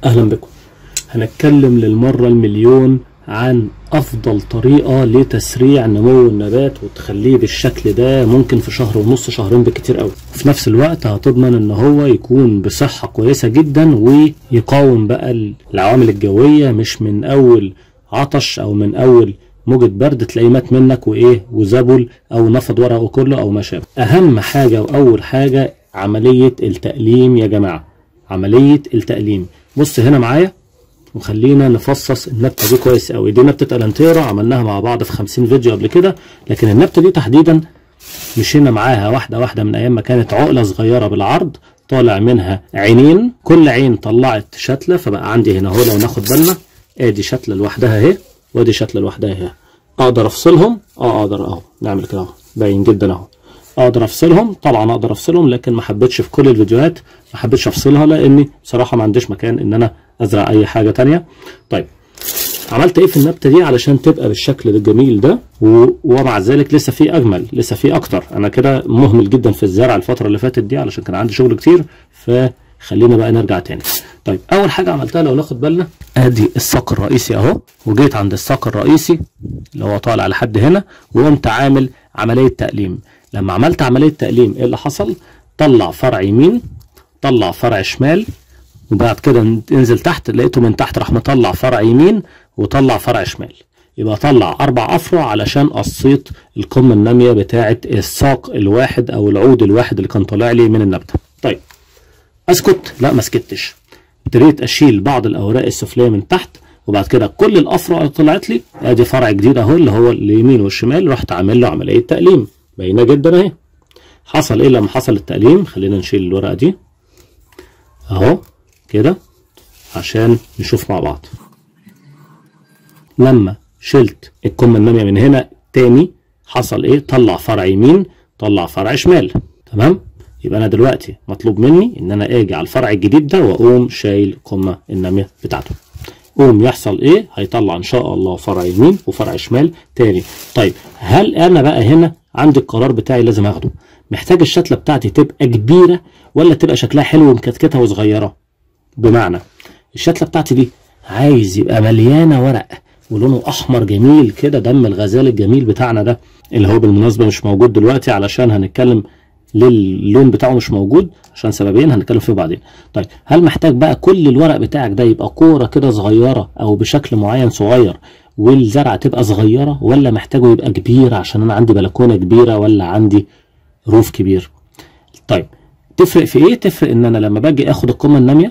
اهلا بكم. هنتكلم للمرة المليون عن افضل طريقة لتسريع نمو النبات وتخليه بالشكل ده، ممكن في شهر ونص شهرين بالكتير قوي. في نفس الوقت هتضمن ان هو يكون بصحة كويسة جدا ويقاوم بقى العوامل الجوية، مش من اول عطش او من اول موجة برد تلاقيه مات منك وزبل او نفض ورقه كله او ما شابه. اهم حاجة واول حاجة عملية التقليم يا جماعة، عملية التقليم. بص هنا معايا وخلينا نفصص النبتة دي كويس قوي. دي نبتة الانتيرا عملناها مع بعض في 50 فيديو قبل كده، لكن النبتة دي تحديدا مشينا معاها واحدة واحدة من ايام ما كانت عقلة صغيرة بالعرض طالع منها عينين، كل عين طلعت شتلة، فبقى عندي هنا اهو لو ناخد بالنا ادي شتلة لوحدها اهي وادي شتلة لوحدها اهي. اقدر افصلهم؟ اقدر اهو، نعمل كده اهو باين جدا اهو. اقدر افصلهم؟ طبعا اقدر افصلهم، لكن ما حبيتش في كل الفيديوهات ما حبيتش افصلها لاني بصراحه ما عنديش مكان ان انا ازرع اي حاجه تانية. طيب عملت ايه في النبته دي علشان تبقى بالشكل الجميل ده ومع ذلك لسه في اجمل، لسه في اكتر. انا كده مهمل جدا في الزرع الفتره اللي فاتت دي علشان كان عندي شغل كتير، فخلينا بقى نرجع تاني. طيب اول حاجه عملتها لو ناخد بالنا ادي الساق الرئيسي اهو، وجيت عند الساق الرئيسي اللي هو طالع لحد هنا وقمت عامل عمليه تقليم. لما عملت عمليه تقليم ايه اللي حصل؟ طلع فرع يمين، طلع فرع شمال، وبعد كده انزل تحت لقيته من تحت راح مطلع فرع يمين وطلع فرع شمال. يبقى طلع 4 افرع علشان قصيت القمه الناميه بتاعه الساق الواحد او العود الواحد اللي كان طالع لي من النبته. طيب اسكت؟ لا ما سكتش، ابتديت اشيل بعض الاوراق السفليه من تحت، وبعد كده كل الافرع اللي طلعت لي ادي فرع جديد اهو اللي هو اليمين والشمال، رحت عامل له عمليه تقليم باينه جدا اهي. حصل ايه لما حصل التقليم؟ خلينا نشيل الورقه دي اهو كده عشان نشوف مع بعض. لما شلت القمه الناميه من هنا تاني حصل ايه؟ طلع فرع يمين، طلع فرع شمال. تمام؟ يبقى انا دلوقتي مطلوب مني ان انا اجي على الفرع الجديد ده واقوم شايل القمه الناميه بتاعته. قوم يحصل ايه؟ هيطلع ان شاء الله فرع يمين وفرع شمال تاني. طيب هل انا بقى هنا عندي القرار بتاعي لازم اخده؟ محتاج الشتله بتاعتي تبقى كبيره ولا تبقى شكلها حلو ومكتكته وصغيره؟ بمعنى الشتله بتاعتي دي عايز يبقى مليانه ورق ولونه احمر جميل كده، دم الغزال الجميل بتاعنا ده اللي هو بالمناسبه مش موجود دلوقتي علشان هنتكلم ليه اللون بتاعه مش موجود عشان سببين هنتكلم فيه بعدين. طيب هل محتاج بقى كل الورق بتاعك ده يبقى كوره كده صغيره او بشكل معين صغير والزرعه تبقى صغيره، ولا محتاجه يبقى كبير عشان انا عندي بلكونه كبيره ولا عندي روف كبير؟ طيب تفرق في ايه؟ تفرق ان انا لما باجي اخد القمه الناميه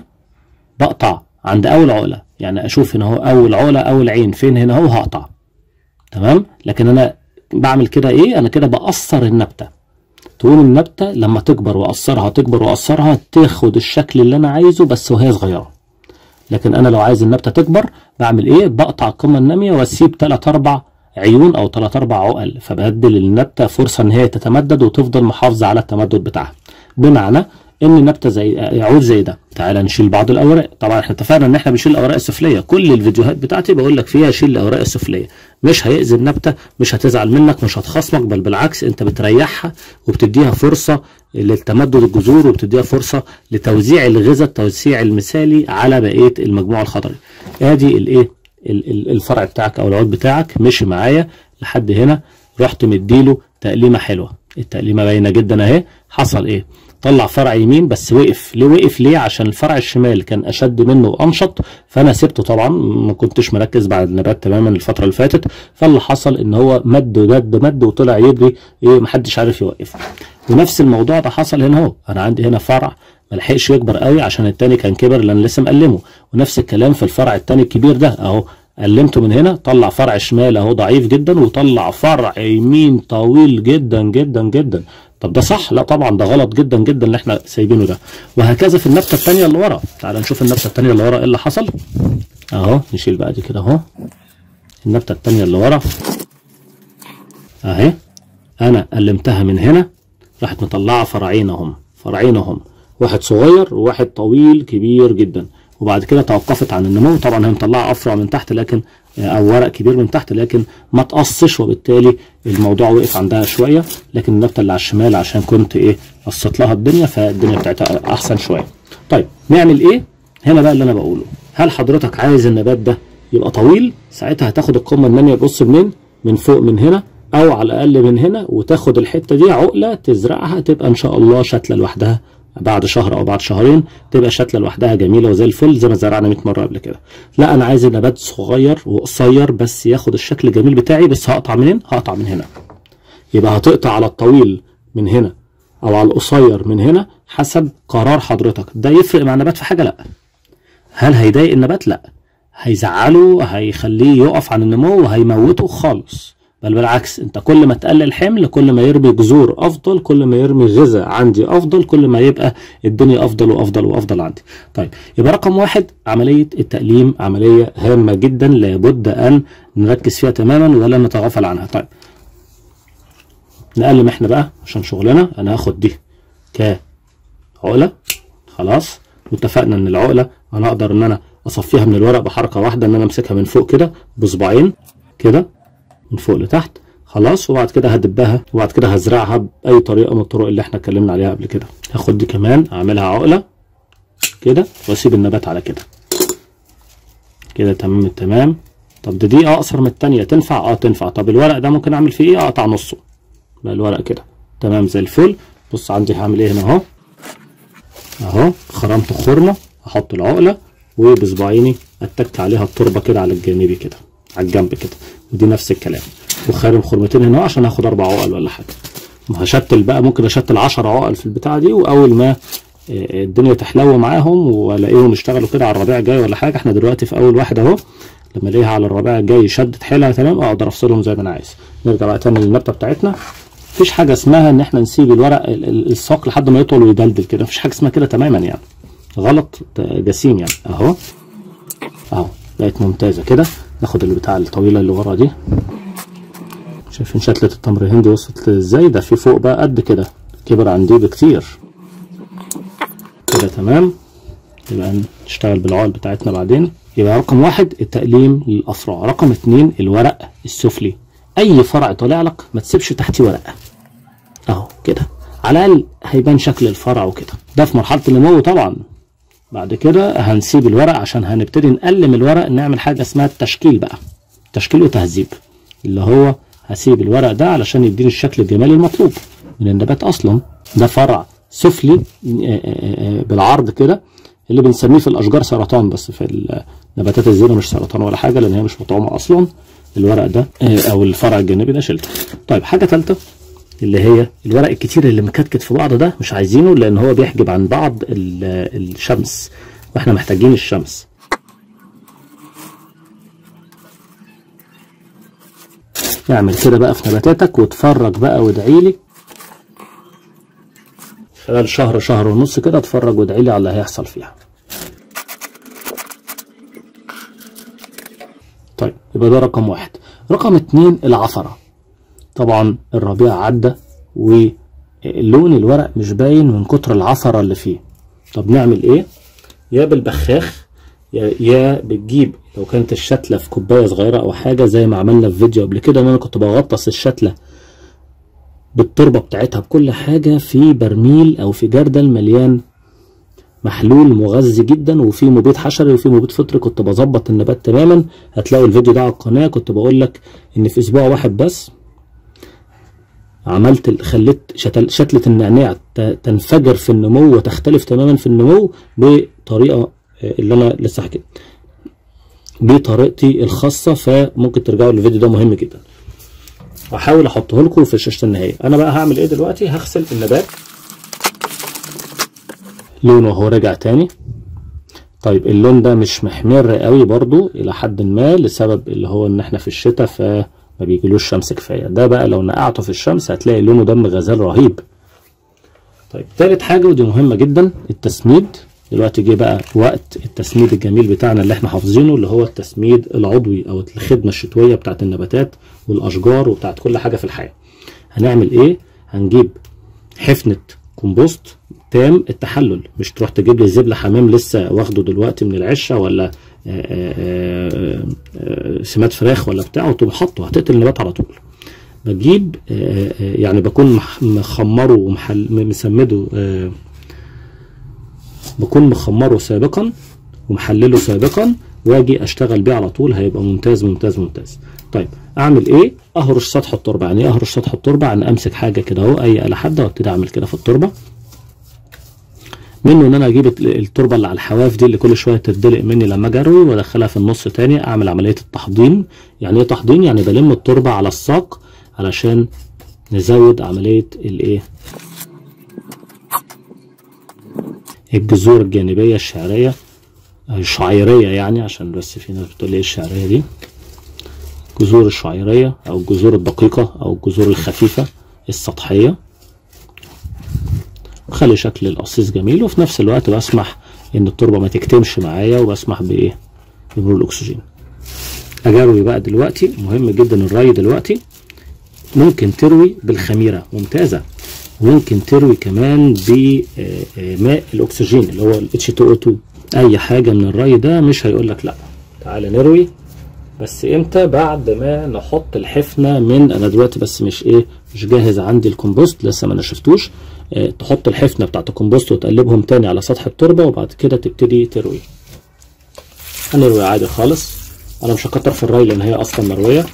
بقطع عند اول عقله، يعني اشوف هنا اهو اول عقله اول عين فين هنا اهو هقطع. تمام؟ لكن انا بعمل كده ايه؟ انا كده بقصر النبته. تقوم النبته لما تكبر واقصرها تكبر واقصرها تاخد الشكل اللي انا عايزه بس وهي صغيره. لكن انا لو عايز النبته تكبر بعمل ايه؟ بقطع القمه الناميه واسيب 3-4 عيون او 3-4 عقل، فبدي للنبته فرصه ان هي تتمدد وتفضل محافظه على التمدد بتاعها. بمعنى ان نبته زي عود زي ده، تعالى نشيل بعض الاوراق. طبعا احنا اتفقنا ان احنا بنشيل الاوراق السفليه، كل الفيديوهات بتاعتي بقول لك فيها شيل الاوراق السفليه، مش هيأذي النبته، مش هتزعل منك، مش هتخصمك، بل بالعكس انت بتريحها وبتديها فرصه للتمدد الجذور وبتديها فرصه لتوزيع الغذاء التوزيع المثالي على بقيه المجموعه الخضري. ادي الايه؟ الفرع بتاعك او العود بتاعك مشي معايا لحد هنا، رحت مديله تقليمه حلوه، التقليمه باينه جدا اهي. حصل ايه؟ طلع فرع يمين بس وقف. ليه وقف؟ ليه؟ عشان الفرع الشمال كان اشد منه وانشط، فانا سبته. طبعا ما كنتش مركز بعد النبات تماما الفتره اللي فاتت، فاللي حصل ان هو مد وطلع يجري ايه محدش عارف يوقفه. ونفس الموضوع ده حصل هنا اهو، انا عندي هنا فرع ملحقش يكبر قوي عشان التاني كان كبر لان لسه مقلمه، ونفس الكلام في الفرع التاني الكبير ده اهو، قلمته من هنا طلع فرع شمال اهو ضعيف جدا وطلع فرع يمين طويل جدا جدا جدا. طب ده صح؟ لا طبعا ده غلط جدا جدا اللي احنا سايبينه ده. وهكذا في النبته الثانيه اللي ورا. تعال نشوف النبته الثانيه اللي ورا ايه اللي حصل اهو. نشيل بقى دي كده اهو. النبته الثانيه اللي ورا اهي انا قلمتها من هنا راحت مطلعه فرعين اهم، واحد صغير وواحد طويل كبير جدا، وبعد كده توقفت عن النمو. طبعا هي مطلعه افرع من تحت لكن او ورق كبير من تحت لكن ما تقصش، وبالتالي الموضوع وقف عندها شويه. لكن النبته اللي على الشمال عشان كنت قصت لها الدنيا فالدنيا بتاعتها احسن شويه. طيب نعمل ايه؟ هنا بقى اللي انا بقوله، هل حضرتك عايز النبات ده يبقى طويل؟ ساعتها هتاخد القمه الناميه بص منين؟ من فوق من هنا، او على الاقل من هنا، وتاخد الحته دي عقله تزرعها، تبقى ان شاء الله شتله لوحدها بعد شهر او بعد شهرين، تبقى شتله لوحدها جميله وزي الفل زي ما زرعنا 100 مره قبل كده. لا انا عايز النبات صغير وقصير بس ياخد الشكل الجميل بتاعي، بس هقطع منين؟ هقطع من هنا. يبقى هتقطع على الطويل من هنا او على القصير من هنا حسب قرار حضرتك. ده يفرق مع النبات في حاجه؟ لا. هل هيضايق النبات؟ لا. هيزعله، هيخليه يقف عن النمو، وهيموته خالص. بل بالعكس، انت كل ما تقلل حمل كل ما يرمي جذور افضل، كل ما يرمي غذاء عندي افضل، كل ما يبقى الدنيا افضل وافضل وافضل عندي. طيب يبقى رقم واحد، عمليه التقليم عمليه هامه جدا لابد ان نركز فيها تماما ولا نتغافل عنها. طيب نقلم احنا بقى عشان شغلنا. انا هاخد دي كعقله خلاص، واتفقنا ان العقله انا اقدر ان انا اصفيها من الورق بحركه واحده، ان انا امسكها من فوق كده بصباعين كده من فوق لتحت خلاص، وبعد كده هدبها، وبعد كده هزرعها باي طريقه من الطرق اللي احنا اتكلمنا عليها قبل كده. هاخد دي كمان اعملها عقله كده واسيب النبات على كده كده. تمام التمام. طب دي اقصر من الثانيه، تنفع؟ تنفع. طب الورق ده ممكن اعمل فيه ايه؟ اقطع نصه بقى الورق كده. تمام زي الفل. بص عندي هعمل ايه هنا اهو خرمت خرمه، احط العقله وبصباعيني اتك عليها التربه كده على الجانبي كده على الجنب كده، ودي نفس الكلام، وخارم خرمتين هنا عشان هاخد 4 عقل ولا حاجه. هشتل بقى، ممكن اشتل 10 عقل في البتاعه دي، واول ما الدنيا تحلو معاهم والاقيهم اشتغلوا كده على الربيع الجاي ولا حاجه، احنا دلوقتي في اول واحد اهو، لما الاقيها على الربيع الجاي شدت حيلها تمام اقدر افصلهم زي ما انا عايز. نرجع بقى تاني للنبته بتاعتنا. مفيش حاجه اسمها ان احنا نسيب الورق الساق لحد ما يطول ويدلدل كده، مفيش حاجه اسمها كده تماما يعني، غلط جسيم يعني. اهو بقت ممتازه كده. ناخد البتاع الطويله اللي ورا دي، شايفين شتله التمر الهندي وصلت ازاي؟ ده في فوق بقى قد كده، كبر عن دي بكتير كده. تمام. يبقى نشتغل بالعقل بتاعتنا بعدين. يبقى رقم واحد التقليم للافرع. رقم 2 الورق السفلي. اي فرع طالع لك ما تسيبش تحتيه ورقه اهو كده، على الاقل هيبان شكل الفرع وكده. ده في مرحله النمو طبعا. بعد كده هنسيب الورق عشان هنبتدي نقلم الورق، نعمل حاجه اسمها التشكيل بقى، تشكيل وتهذيب، اللي هو هسيب الورق ده علشان يديني الشكل الجمالي المطلوب من النبات. اصلا ده فرع سفلي بالعرض كده، اللي بنسميه في الاشجار سرطان، بس في النباتات الزينه مش سرطان ولا حاجه لان هي مش مطعومه اصلا. الورق ده او الفرع الجانبي ده شلته. طيب حاجه ثالثه اللي هي الورق الكتير اللي مكتكت في بعض ده، مش عايزينه لان هو بيحجب عن بعض الشمس، واحنا محتاجين الشمس. اعمل كده بقى في نباتاتك واتفرج بقى وادعي لي خلال شهر شهر ونص كده، اتفرج وادعي لي على اللي هيحصل فيها. طيب يبقى ده رقم واحد. رقم 2 العفرة. طبعا الربيع عدى ولون الورق مش باين من كتر العفرة اللي فيه. طب نعمل ايه؟ يا بالبخاخ يا بتجيب لو كانت الشتلة في كوباية صغيرة او حاجة زي ما عملنا في فيديو قبل كده، ان انا كنت بغطس الشتلة بالتربة بتاعتها بكل حاجة في برميل او في جردل مليان محلول مغذي جدا وفي مبيد حشري وفي مبيد فطري، كنت بظبط النبات تماما. هتلاقوا الفيديو ده على القناة، كنت بقول لك ان في اسبوع واحد بس خليت شتلة النعناع تنفجر في النمو وتختلف تماما في النمو بطريقة اللي انا لسه حكيت بطريقتي الخاصة. فممكن ترجعوا للفيديو ده مهم جدا، واحاول احطه لكم في شاشة النهاية. انا بقى هعمل ايه دلوقتي؟ هغسل النبات، لونه اهو رجع تاني. طيب اللون ده مش محمر قوي برضو الى حد ما، لسبب اللي هو ان احنا في الشتاء فما بيجيلوش شمس كفايه. ده بقى لو نقعته في الشمس هتلاقي لونه دم غزال رهيب. طيب تالت حاجه ودي مهمه جدا، التسميد. دلوقتي جه بقى وقت التسميد الجميل بتاعنا اللي احنا حافظينه، اللي هو التسميد العضوي او الخدمه الشتويه بتاعت النباتات والاشجار وبتاعت كل حاجه في الحياه. هنعمل ايه؟ هنجيب حفنه كومبوست تام التحلل، مش تروح تجيب لي زبل حمام لسه واخده دلوقتي من العشه ولا سمات فراخ ولا بتاع وتقوم حاطه، هتقتل النبات على طول. بجيب يعني بكون مخمره ومسمده، بكون مخمره سابقا ومحلله سابقا واجي اشتغل بيه على طول هيبقى ممتاز ممتاز ممتاز. طيب اعمل ايه؟ اهرش سطح التربه. يعني ايه اهرش سطح التربه؟ يعني امسك حاجه كده اهو، اي آلة حاده، وابتدي اعمل كده في التربه، منه ان انا اجيب التربه اللي على الحواف دي اللي كل شويه تدلق مني لما اجي اروي، وادخلها في النص تاني، اعمل عمليه التحضين. يعني ايه تحضين؟ يعني بلم التربه على الساق علشان نزود عمليه الايه؟ الجذور الجانبيه الشعيريه، يعني عشان بس في ناس بتقول ايه الشعريه دي، الجذور الشعيريه او الجذور الدقيقه او الجذور الخفيفه السطحيه، خلي شكل القصيص جميل، وفي نفس الوقت بسمح ان التربه ما تكتمش معايا، وبسمح بايه؟ بمرور الاكسجين. اجروي بقى دلوقتي، مهم جدا الري دلوقتي. ممكن تروي بالخميره ممتازه، وممكن تروي كمان بماء الاكسجين اللي هو ال H2O2. اي حاجه من الري ده مش هيقول لك لا. تعالى نروي، بس امتى؟ بعد ما نحط الحفنه من، انا دلوقتي بس مش جاهز عندي الكمبوست لسه ما نشفتوش. تحط الحفنه بتاعت الكمبوست وتقلبهم تاني على سطح التربه، وبعد كده تبتدي تروي. هنروي عادي خالص، انا مش هكتر في الري لان هي اصلا مرويه.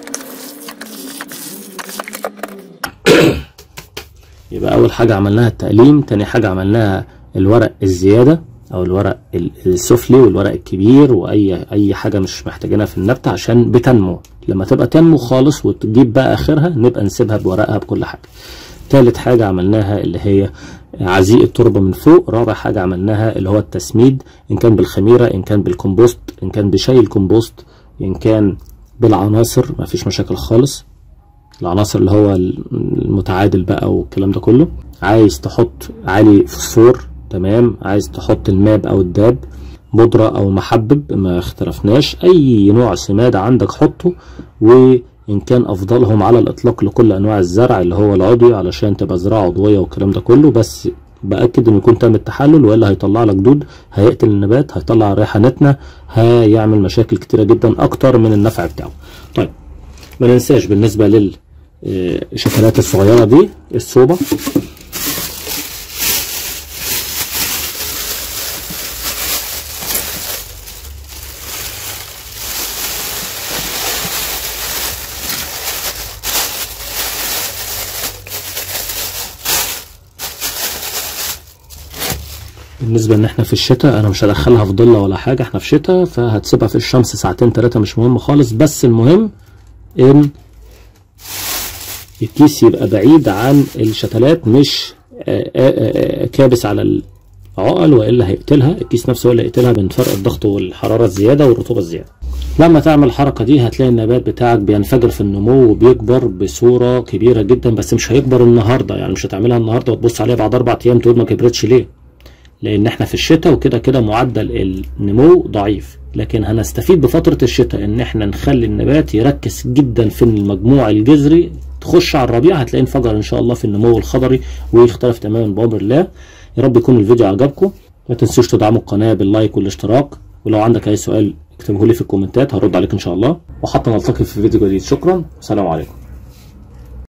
يبقى اول حاجه عملناها التقليم، تاني حاجه عملناها الورق الزياده او الورق السفلي والورق الكبير، واي حاجه مش محتاجينها في النبته عشان بتنمو. لما تبقى تنمو خالص وتجيب بقى اخرها نبقى نسيبها بورقها بكل حاجه. تالت حاجه عملناها اللي هي عزيق التربه من فوق. رابع حاجه عملناها اللي هو التسميد، ان كان بالخميره، ان كان بالكمبوست، ان كان بشاي الكمبوست، ان كان بالعناصر، مفيش مشاكل خالص. العناصر اللي هو المتعادل بقى والكلام ده كله. عايز تحط عالي فوسفور تمام، عايز تحط الماب او الداب، بودرة او محبب ما اختلفناش، اي نوع سماد عندك حطه، وان كان افضلهم على الاطلاق لكل انواع الزرع اللي هو العضوي علشان تبقى زراعة عضوية والكلام ده كله. بس باكد انه يكون تم التحلل، والا هيطلع لك دود، هيقتل النبات، هيطلع ريحة نتنة، هيعمل مشاكل كتيرة جدا اكتر من النفع بتاعه. طيب ما ننساش بالنسبة للشتلات الصغيرة دي الصوبة. بالنسبة ان احنا في الشتاء انا مش هدخلها في ضلة ولا حاجة، احنا في شتاء فهتسيبها في الشمس ساعتين 3 مش مهم خالص. بس المهم ان الكيس يبقى بعيد عن الشتلات، مش كابس على العقل، والا هيقتلها. الكيس نفسه هو اللي هيقتلها من فرق الضغط والحرارة الزيادة والرطوبة الزيادة. لما تعمل الحركة دي هتلاقي النبات بتاعك بينفجر في النمو وبيكبر بصورة كبيرة جدا. بس مش هيكبر النهاردة، يعني مش هتعملها النهاردة وتبص عليها بعد 4 ايام تقول ما كبرتش ليه؟ لان احنا في الشتاء وكده كده معدل النمو ضعيف، لكن هنستفيد بفترة الشتاء ان احنا نخلي النبات يركز جدا في المجموع الجذري. تخش على الربيع هتلاقي انفجر ان شاء الله في النمو الخضري ويختلف تماما بامر الله. يا رب يكون الفيديو عجبكم، ما تنسوش تدعموا القناة باللايك والاشتراك، ولو عندك اي سؤال اكتبه لي في الكومنتات هرد عليك ان شاء الله. وحتى نلتقي في فيديو جديد، شكرا، والسلام عليكم.